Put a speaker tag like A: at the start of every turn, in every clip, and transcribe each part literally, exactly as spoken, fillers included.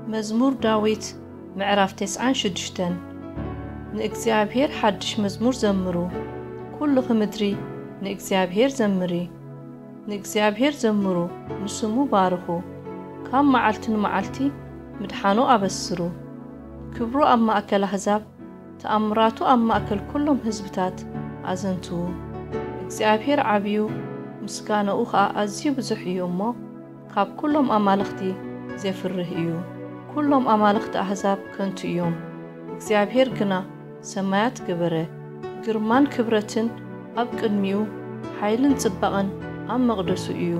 A: مزمور داويت معرف تسعان شدشتن نእግዚአብሔር حدش مزمور زمرو كل خمدري نእግዚአብሔር زمري نእግዚአብሔር زمرو نسمو بارخو كام معلتن معلتي مدحانو أبسرو كبرو أما أكل حزاب تأمراتو أما أكل كلهم هزبتات أزنتو نእግዚአብሔር عبيو مسكانو أخا أزيو بزحيو أمو كاب كلهم أمالختي زفره إيو كلهم أمالخت أحزاب كنتو يوم እግዚአብሔር ግና ሰማያት ገበረ ግርማን ክብረትን ኣብ ቅድሚኡ ሓይልን ጽባቐን ኣብ መቕደሱ እዩ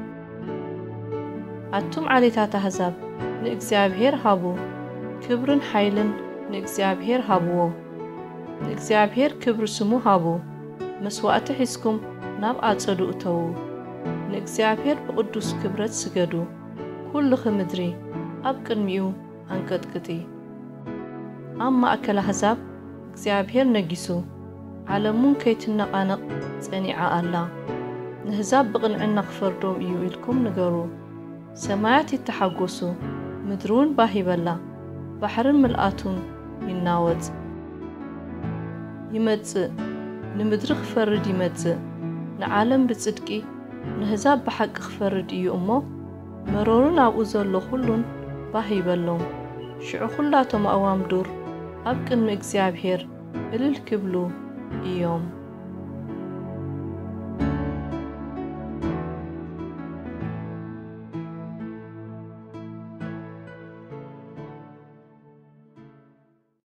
A: ኣቱም ዓሌታት ኣሕዛብ ንእግዚአብሔር ሃቡ ክብርን ሓይልን ንእግዚአብሔር ሃብዎ ንእግዚአብሔር ክብሪ ስሙ ሃቡ መስዋዕቲ ሒዝኩም ናብ ኣጸዱ እተዉ ንእግዚአብሔር ብቅዱስ ክብረት ስገዱ ኩልኺ ምድሪ ኣብ ቅድሚኡ አንቀጥቅጢ أما أكل حزاب እግዚአብሔር ነጊሱ ዓለሙን ከይትነቃነቕ ጸኒዓ ኣላ ንህዛብ ብቕንዕና ክፈርዶም እዩ ኢልኩም ንገሩ ሰማያት ይተሓጎሱ ምድሩን ባሂበላ ባሕርን ምልኣቱን ይናወጽ ይመጽእ ንምድሪ ክፈርድ ይመጽእ ንዓለም ብጽድቂ ንህዛብ ብሓቂ ክፈርድ እዩ እሞ መሮሩን ኣብኡ ዘሎ ኩሉን ባሂበሎም ሽዑ ኩላቶም ኣዋም ዱር ኣብ ቅድሚ እግዚአብሔር እልል ክብሉ እዮም